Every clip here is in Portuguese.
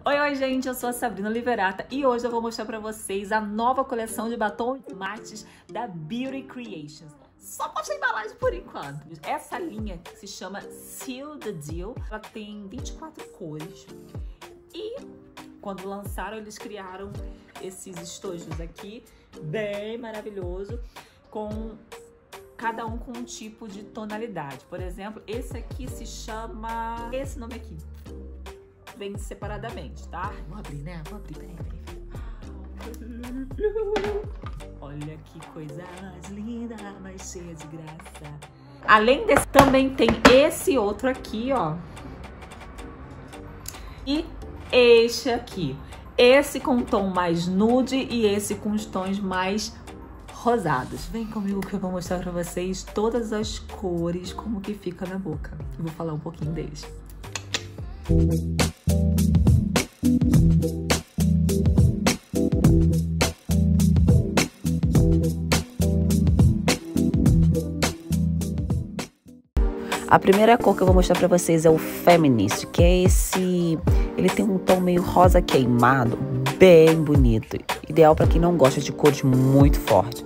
Oi, gente, eu sou a Sabrina Oliverata e hoje eu vou mostrar pra vocês a nova coleção de batom mates da Beauty Creations. Só posta a embalagem por enquanto. Essa linha se chama Seal the Deal. Ela tem 24 cores e quando lançaram eles criaram esses estojos aqui, bem maravilhoso, com cada um com um tipo de tonalidade. Por exemplo, esse aqui se chama... esse nome aqui. Vem separadamente, tá? Vou abrir, né? Vou abrir, peraí. Olha que coisa mais linda, mais cheia de graça. Além desse, também tem esse outro aqui, ó. E este aqui. Esse com tom mais nude e esse com os tons mais rosados. Vem comigo que eu vou mostrar pra vocês todas as cores, como que fica na boca. Eu vou falar um pouquinho deles. A primeira cor que eu vou mostrar pra vocês é o Feminist, que é esse... ele tem um tom meio rosa queimado, bem bonito. Ideal pra quem não gosta de cores muito fortes.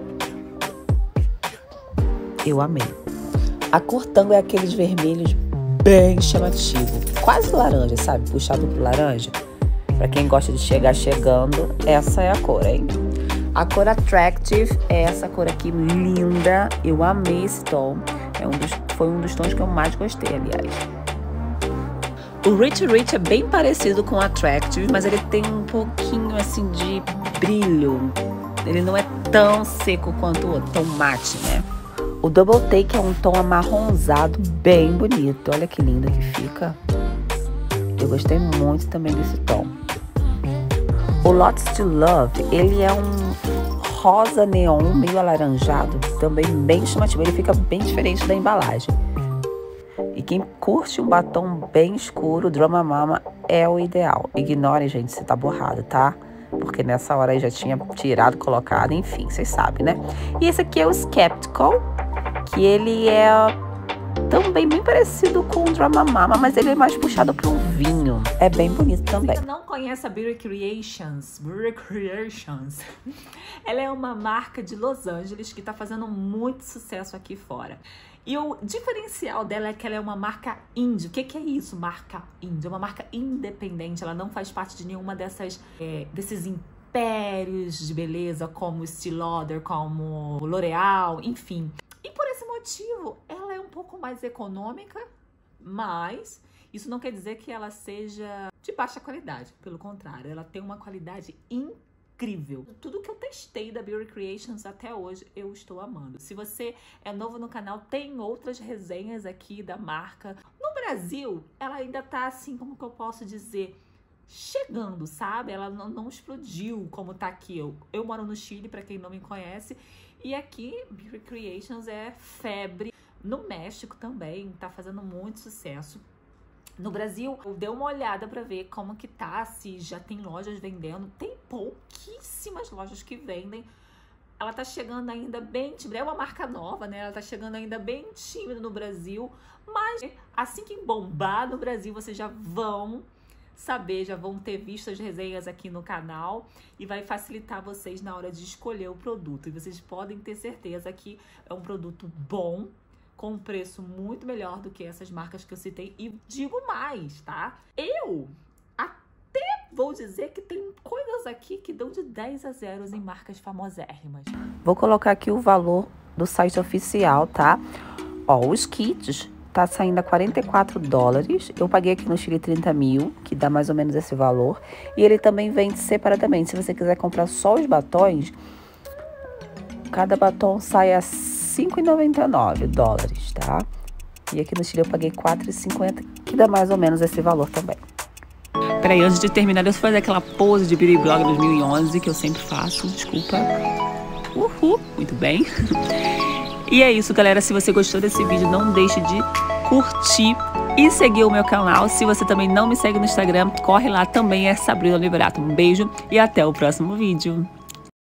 Eu amei. A cor tango é aqueles vermelhos bem chamativo, quase laranja, sabe? Puxado pro laranja. Pra quem gosta de chegar chegando, essa é a cor, hein? A cor Attractive é essa cor aqui, linda. Eu amei esse tom. Foi um dos tons que eu mais gostei, aliás. O Rich Rich é bem parecido com o Attractive, mas ele tem um pouquinho, assim, de brilho. Ele não é tão seco quanto o outro, tão mate, né? O Double Take é um tom amarronzado, bem bonito. Olha que lindo que fica. Eu gostei muito também desse tom. O Lots to Love, ele é um rosa neon, meio alaranjado, também bem chamativo. Ele fica bem diferente da embalagem. E quem curte um batom bem escuro, Drama Mama é o ideal. Ignorem, gente, se tá borrado, tá? Porque nessa hora aí já tinha tirado, colocado, enfim, vocês sabem, né? E esse aqui é o Skeptical, que ele é também bem parecido com o Drama Mama, mas ele é mais puxado para um vinho. É bem bonito também. Se você não conhece a Beauty Creations, ela é uma marca de Los Angeles que tá fazendo muito sucesso aqui fora. E o diferencial dela é que ela é uma marca indie. O que é isso, marca indie? É uma marca independente, ela não faz parte de nenhuma desses impérios de beleza, como Estée Lauder, como L'Oreal, enfim. E por esse motivo, ela é um pouco mais econômica, mas isso não quer dizer que ela seja de baixa qualidade. Pelo contrário, ela tem uma qualidade incrível. Tudo que eu testei da Beauty Creations até hoje, eu estou amando. Se você é novo no canal, tem outras resenhas aqui da marca. No Brasil, ela ainda tá assim, como que eu posso dizer, chegando, sabe? Ela não explodiu como tá aqui. Eu moro no Chile, pra quem não me conhece, e aqui Beauty Creations é febre. No México também tá fazendo muito sucesso. No Brasil, eu dei uma olhada pra ver como que tá, se já tem lojas vendendo. Tem pouquíssimas lojas que vendem. Ela tá chegando ainda bem tímida. É uma marca nova, né? Ela tá chegando ainda bem tímida no Brasil. Mas assim que bombar no Brasil, vocês já vão saber, já vão ter visto as resenhas aqui no canal e vai facilitar vocês na hora de escolher o produto. E vocês podem ter certeza que é um produto bom, com um preço muito melhor do que essas marcas que eu citei. E digo mais, tá? Eu até vou dizer que tem coisas aqui que dão de 10 a 0 em marcas famosérrimas. Vou colocar aqui o valor do site oficial, tá? Ó, os kits tá saindo a $44. Eu paguei aqui no Chile 30 mil, que dá mais ou menos esse valor. E ele também vende separadamente. Se você quiser comprar só os batons, cada batom sai a $5,99, tá? E aqui no Chile eu paguei R$4,50, que dá mais ou menos esse valor também. Peraí, antes de terminar, deixa eu fazer aquela pose de Beauty Blog 2011 que eu sempre faço, desculpa. Uhul, muito bem. E é isso, galera. Se você gostou desse vídeo, não deixe de curtir e seguir o meu canal. Se você também não me segue no Instagram, corre lá também, é Sabrina Oliverata. Um beijo e até o próximo vídeo.